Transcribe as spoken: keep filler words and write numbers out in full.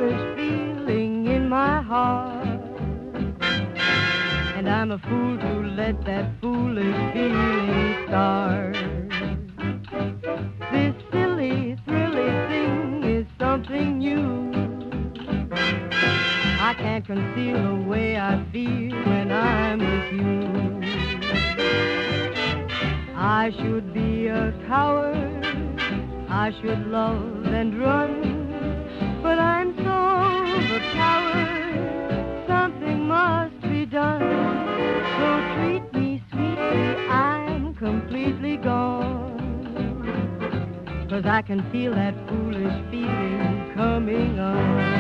foolish feeling in my heart, and I'm a fool to let that foolish feeling start. This silly, thrilly thing is something new. I can't conceal the way I feel when I'm with you. I should be a coward, I should love and run, but I'm so overpowered, something must be done. So treat me sweetly, I'm completely gone, 'cause I can feel that foolish feeling coming on.